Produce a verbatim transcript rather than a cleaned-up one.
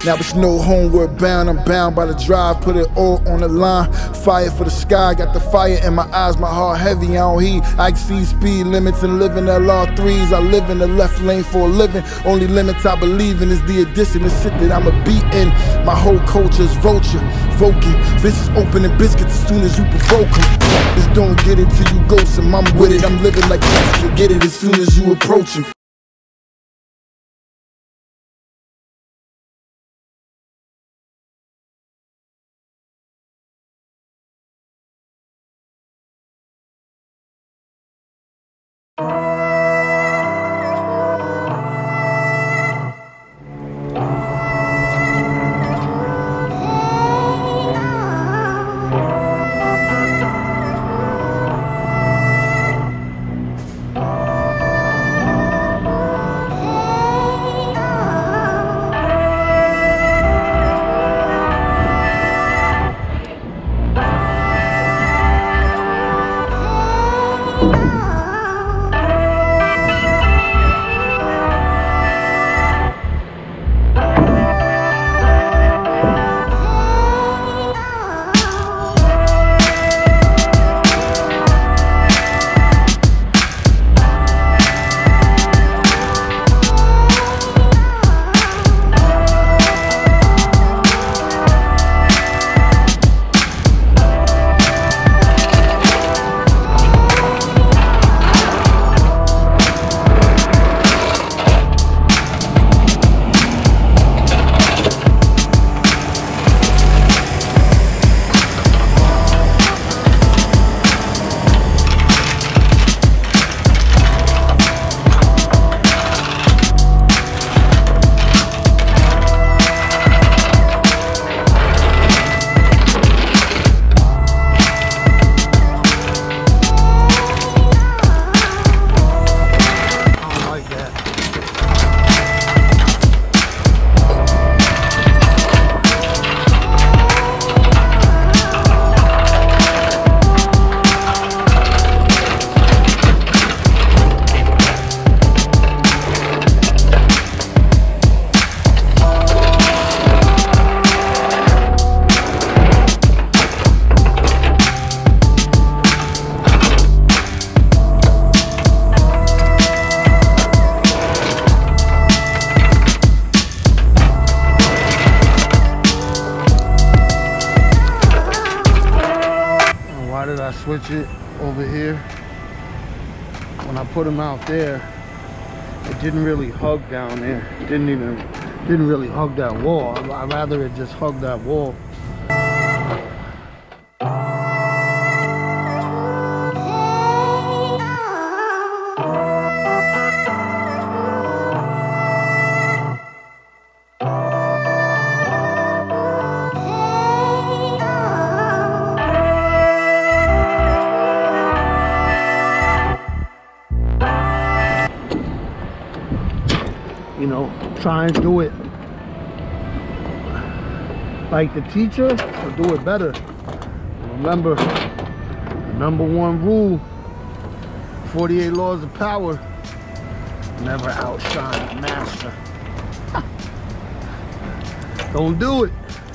Now it's no homeward bound, I'm bound by the drive, put it all on the line. Fire for the sky, got the fire in my eyes, my heart heavy, I don't heed. I exceed speed limits and live in L R threes. I live in the left lane for a living. Only limits I believe in is the addition, the shit that I'ma be in. My whole culture is vulture, voking. Bitches opening biscuits as soon as you provoke them. Just don't get it till you ghost them. I'm with it, I'm living like this. Forget it as soon as you approach them. Switch it over here. When I put them out there, it didn't really hug down there. It didn't even, didn't really hug that wall. I'd rather it just hug that wall. You know, try and do it like the teacher, or do it better. Remember, the number one rule, forty-eight laws of power: never outshine the master. Don't do it.